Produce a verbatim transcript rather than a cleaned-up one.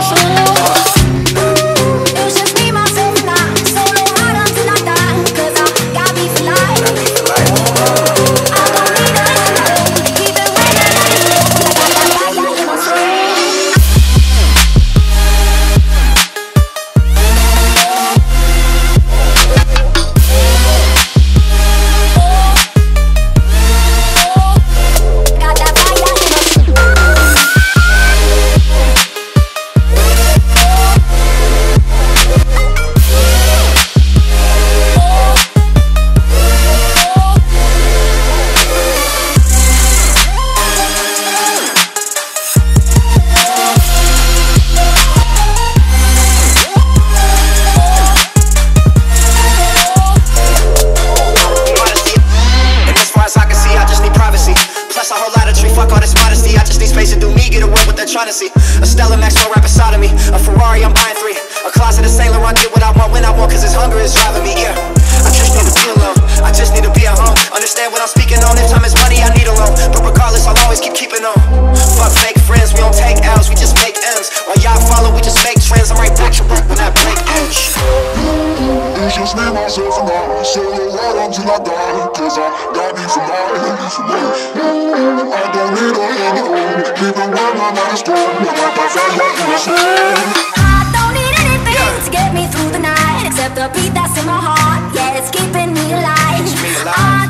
Trying to see a Stella Maxwell right beside of me, a Ferrari, I'm buying three, a closet of Saint Laurent, get what I want when I want, cause this hunger is driving me, yeah. I just need to be alone, I just need to be at home, understand what I'm speaking on, if time is money I need a loan, but regardless I'll always keep keeping on. Fuck fake friends, we don't take L's, we just make M's, while y'all follow, we just make trends, I'm right back to work when that break ends. It's just me, myself, and I, solo ride until I die, cause I got me for life, I don't need a handphone, even when my mind's gone, when I pass out like you was I don't need anything yeah. to get me through the night, except the beat that's in my heart, yeah, it's keeping me alive. I